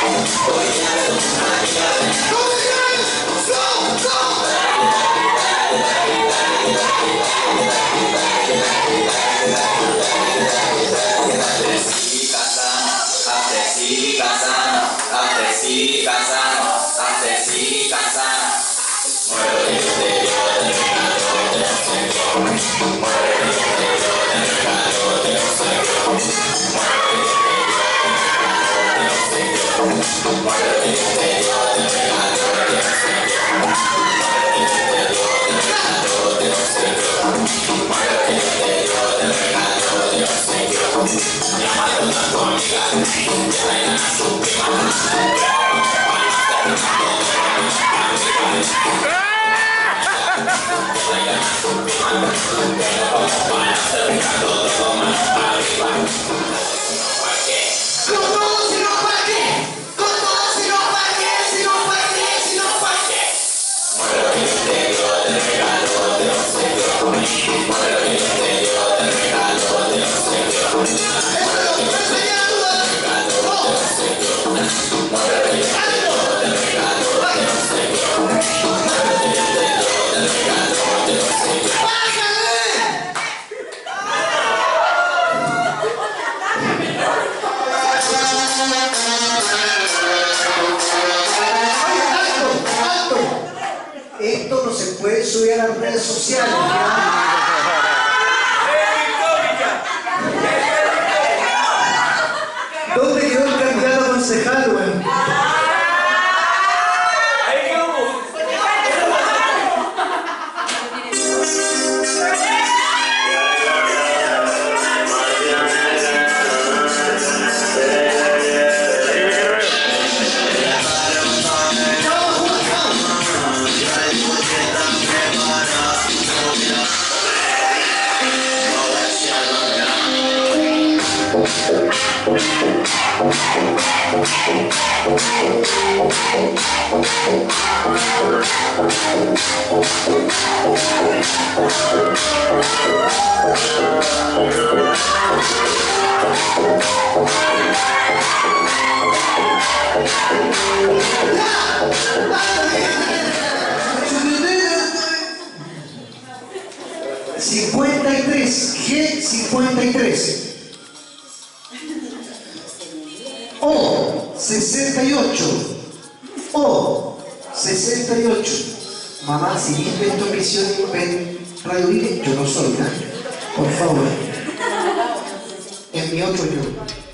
Esto no se puede subir a las redes sociales. ¿Dónde quedó el candidato a concejal, güey? G53 O 68 O 68. Mamá, si viste esta misión en Radio Vive, yo no soy, ¿no? Por favor. Es mi otro yo.